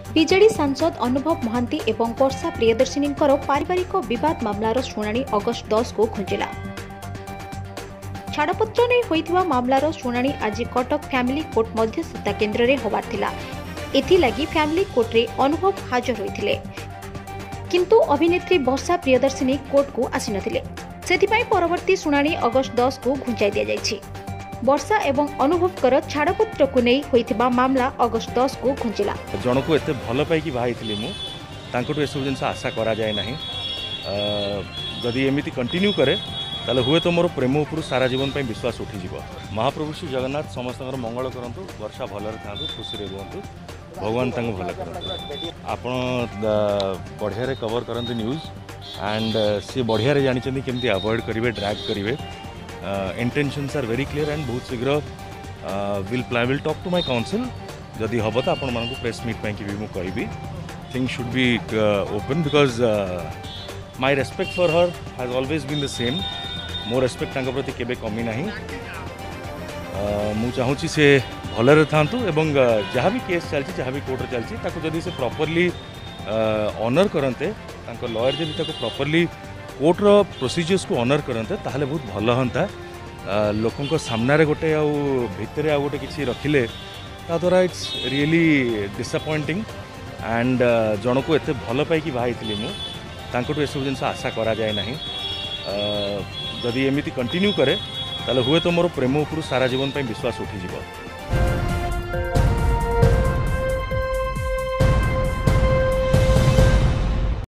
विजेडी सांसद अनुभव महांती एवं वर्षा प्रियदर्शिनी पारिवारिक विवाद मामलार शुणाणी अगस्ट 10 को घुंचिला। छाड़पत्र नहीं होइथिबा मामलार शुणाणी आज कटक फैमिली कोर्ट मध्यस्थता केन्द्र रे होबार थिला। एथिलागी फैमिली कोर्ट रे अनुभव हाजर होइथिले, किंतु अभिनेत्री वर्षा प्रियदर्शिनी कोर्ट को आसी नथिले। सेथिपाई परवर्ती शुणाणी अगस्ट 10 को घुंचाई दिया जायछि। वर्षा एवं अनुभव छाड़पत्र को नहीं होइथिबा मामला अगस्ट 10 को घुंचिला। जन को एते भल पाई बाई मु तांकटू एसबू जिन आशा करा जाए ना। जदि एमती कंटिन्यू करे ताले हुए तो मोर प्रेम उपर सारा जीवन पर विश्वास उठीज। महाप्रभु श्री जगन्नाथ समस्त मंगल करंतु, वर्षा भलरे थांतु, खुशी रे रुहंतु, भगवान तांको भल करंतु। आपण बढ़िया कवर करंतु न्यूज एंड सी बढ़िया जानी केमती अवॉइड करेंगे, ड्रैग करेंगे। Intentions are very clear and बहुत शीघ्र will talk to my council. जदि हम तो आपण मानक प्रेस मीट पाई भी मुझे things should be open because my respect for her has always been the same. मो रेस्पेक्ट तांको प्रति केबे कमी नहीं। मु चाहूँगी से भलरे थांतु एवं जहाँ भी केस चलती, जहाँ भी कोर्ट चलती, ताको जदि से प्रॉपर्ली ऑनर करते, तांको लॉयर जदि ताको प्रॉपर्ली कोर्टर प्रोसीजर्स को ऑनर करते ताहले बहुत भल होता। लोकों सामने गोटे आउ भितर आउ गोटे किसी रखिले ता द्वारा इट्स रियली डिसअपॉइंटिंग एंड जन को एते भल पाई बाई मु तांकटू एसबू जिन आशा करा जाए ना। जदि एमती कंटिन्यू करे ताले हुए तो मोर प्रेम उपर सारा जीवन पर विश्वास उठीज।